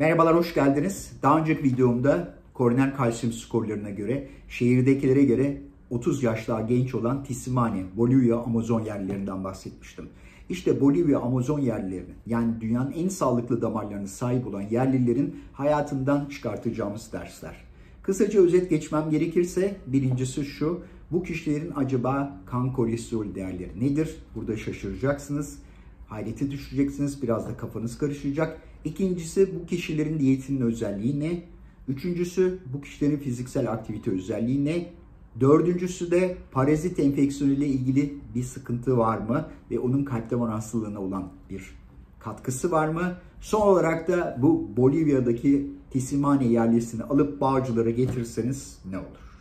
Merhabalar, hoş geldiniz. Daha önceki videomda koroner kalsiyum skorlarına göre, şehirdekilere göre 30 yaş daha genç olan Tisimani, Bolivya, Amazon yerlilerinden bahsetmiştim. İşte Bolivya, Amazon yerlilerinin, yani dünyanın en sağlıklı damarlarına sahip olan yerlilerin hayatından çıkartacağımız dersler. Kısaca özet geçmem gerekirse, birincisi şu: bu kişilerin acaba kan kolesterol değerleri nedir? Burada şaşıracaksınız, hayrete düşeceksiniz, biraz da kafanız karışacak. İkincisi, bu kişilerin diyetinin özelliği ne? Üçüncüsü, bu kişilerin fiziksel aktivite özelliği ne? Dördüncüsü de parazit enfeksiyonu ile ilgili bir sıkıntı var mı? Ve onun kalp damar hastalığına olan bir katkısı var mı? Son olarak da bu Bolivya'daki Tisimani yerlisini alıp Bağcılar'a getirseniz ne olur?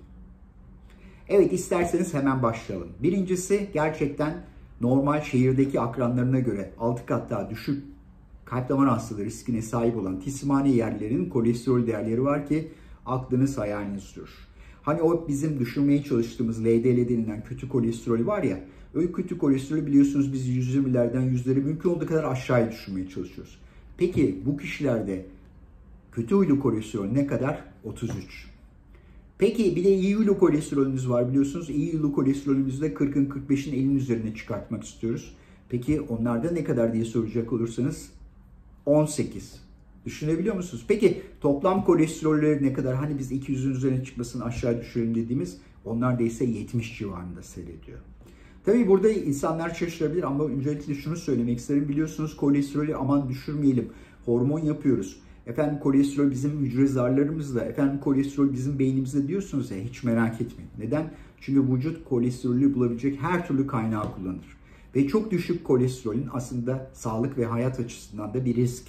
Evet, isterseniz hemen başlayalım. Birincisi, gerçekten normal şehirdeki akranlarına göre 6 kat daha düşük kalp damar hastalığı riskine sahip olan Tisimani yerlilerin kolesterol değerleri var ki aklınız hayaliniz durur. Hani o bizim düşürmeye çalıştığımız LDL denilen kötü kolesterol var ya, öyle kötü kolesterolü biliyorsunuz biz 120'lerden yüzleri mümkün olduğu kadar aşağıya düşürmeye çalışıyoruz. Peki bu kişilerde kötü huylu kolesterol ne kadar? 33. Peki bir de iyi huylu kolesterolümüz var biliyorsunuz. İyi huylu kolesterolümüzü de 40'ın 45'in 50'in üzerine çıkartmak istiyoruz. Peki onlarda ne kadar diye soracak olursanız 18. Düşünebiliyor musunuz? Peki toplam kolesterolleri ne kadar? Hani biz 200'ün üzerine çıkmasını aşağı düşürelim dediğimiz, onlar da ise 70 civarında seyrediyor. Tabii burada insanlar şaşırabilir ama öncelikle şunu söylemek isterim. Biliyorsunuz kolesterolü aman düşürmeyelim, hormon yapıyoruz. Efendim kolesterol bizim hücre zarlarımızda, efendim kolesterol bizim beynimizde diyorsunuz ya, hiç merak etmeyin. Neden? Çünkü vücut kolesterolü bulabilecek her türlü kaynağı kullanır. Ve çok düşük kolesterolün aslında sağlık ve hayat açısından da bir risk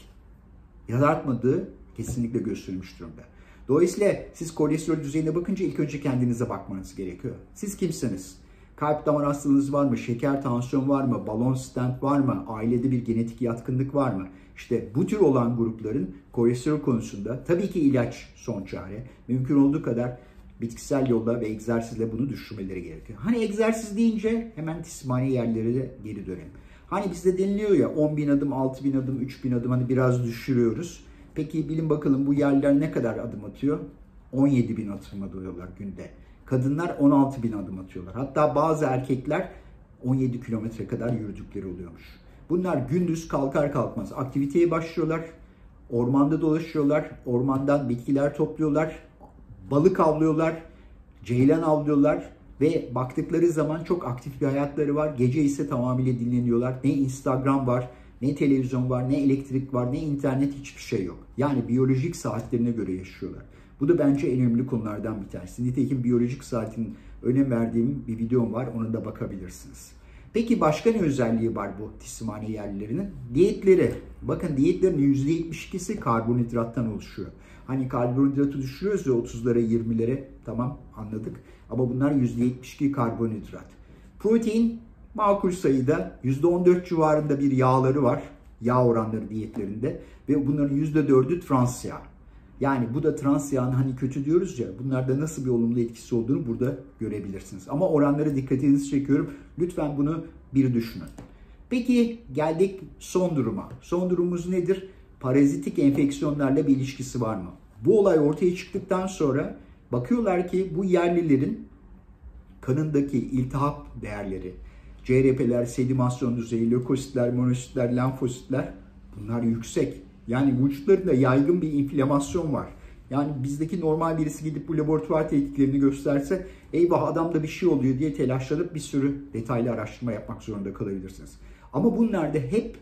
yaratmadığı kesinlikle gösterilmiş durumda. Dolayısıyla siz kolesterol düzeyine bakınca ilk önce kendinize bakmanız gerekiyor. Siz kimsiniz? Kalp damar hastalığınız var mı? Şeker, tansiyon var mı? Balon stent var mı? Ailede bir genetik yatkınlık var mı? İşte bu tür olan grupların kolesterol konusunda tabii ki ilaç son çare. Mümkün olduğu kadar bitkisel yolla ve egzersizle bunu düşürmeleri gerekiyor. Hani egzersiz deyince hemen Tisimani yerlere geri dönelim. Hani bizde deniliyor ya 10.000 adım, 6.000 adım, 3.000 adım hani biraz düşürüyoruz. Peki bilin bakalım bu yerler ne kadar adım atıyor? 17.000 adım atıyorlar günde. Kadınlar 16.000 adım atıyorlar. Hatta bazı erkekler 17 kilometre kadar yürüdükleri oluyormuş. Bunlar gündüz kalkar kalkmaz aktiviteye başlıyorlar. Ormanda dolaşıyorlar. Ormandan bitkiler topluyorlar. Balık avlıyorlar. Ceylan avlıyorlar. Ve baktıkları zaman çok aktif bir hayatları var. Gece ise tamamıyla dinleniyorlar. Ne Instagram var, ne televizyon var, ne elektrik var, ne internet, hiçbir şey yok. Yani biyolojik saatlerine göre yaşıyorlar. Bu da bence en önemli konulardan bir tanesi. Nitekim biyolojik saatin önem verdiğim bir videom var. Ona da bakabilirsiniz. Peki başka ne özelliği var bu Tisimani yerlilerinin? Diyetleri. Bakın diyetlerin %72'si karbonhidrattan oluşuyor. Hani karbonhidratı düşürüyoruz ya 30'lara 20'lere, tamam anladık. Ama bunlar %72 karbonhidrat. Protein makul sayıda, %14 civarında bir yağları var. Yağ oranları diyetlerinde. Ve bunların %4'ü trans yağ. Yani bu da trans yağın hani kötü diyoruz ya, bunlarda nasıl bir olumlu etkisi olduğunu burada görebilirsiniz. Ama oranlara dikkatinizi çekiyorum. Lütfen bunu bir düşünün. Peki geldik son duruma. Son durumumuz nedir? Parazitik enfeksiyonlarla bir ilişkisi var mı? Bu olay ortaya çıktıktan sonra bakıyorlar ki bu yerlilerin kanındaki iltihap değerleri, CRP'ler, sedimasyon düzeyi, lökositler, monositler, lenfositler bunlar yüksek. Yani vücutlarında yaygın bir inflamasyon var. Yani bizdeki normal birisi gidip bu laboratuvar tetkiklerini gösterse eyvah adamda bir şey oluyor diye telaşlanıp bir sürü detaylı araştırma yapmak zorunda kalabilirsiniz. Ama bunlarda hep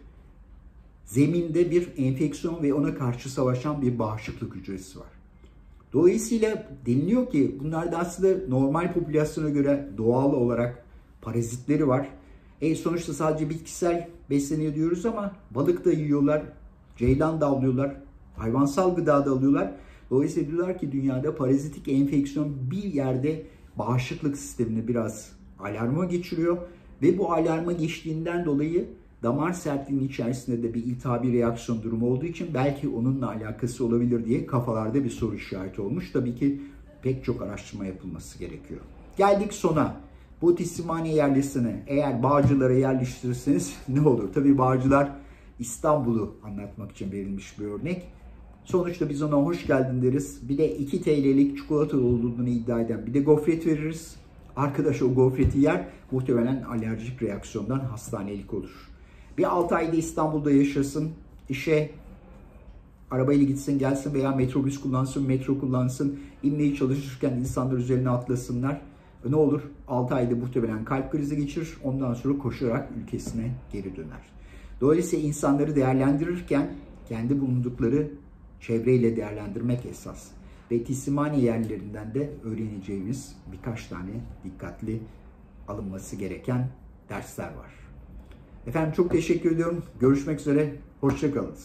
zeminde bir enfeksiyon ve ona karşı savaşan bir bağışıklık hücresi var. Dolayısıyla deniliyor ki bunlarda aslında normal popülasyona göre doğal olarak parazitleri var. Sonuçta sadece bitkisel besleniyor diyoruz ama balık da yiyorlar, ceylan da avlıyorlar, hayvansal gıda da alıyorlar. Dolayısıyla diyorlar ki dünyada parazitik enfeksiyon bir yerde bağışıklık sistemini biraz alarma geçiriyor. Ve bu alarma geçtiğinden dolayı damar sertliğinin içerisinde de bir iltihabi reaksiyon durumu olduğu için belki onunla alakası olabilir diye kafalarda bir soru işareti olmuş. Tabii ki pek çok araştırma yapılması gerekiyor. Geldik sona. Bu Tisimani yerlisini eğer Bağcılar'a yerleştirirseniz ne olur? Tabii Bağcılar İstanbul'u anlatmak için verilmiş bir örnek. Sonuçta biz ona hoş geldin deriz. Bir de 2 TL'lik çikolata olduğunu iddia eden bir de gofret veririz. Arkadaş o gofreti yer, muhtemelen alerjik reaksiyondan hastanelik olur. Bir 6 ayda İstanbul'da yaşasın, işe arabayla gitsin gelsin veya metrobüs kullansın, metro kullansın, inmeye çalışırken insanlar üzerine atlasınlar. Ne olur? 6 ayda muhtemelen kalp krizi geçirir, ondan sonra koşarak ülkesine geri döner. Dolayısıyla insanları değerlendirirken kendi bulundukları çevreyle değerlendirmek esas. Ve teslimhane yerlerinden de öğreneceğimiz birkaç tane dikkatli alınması gereken dersler var. Efendim çok teşekkür ediyorum. Görüşmek üzere. Hoşça kalın.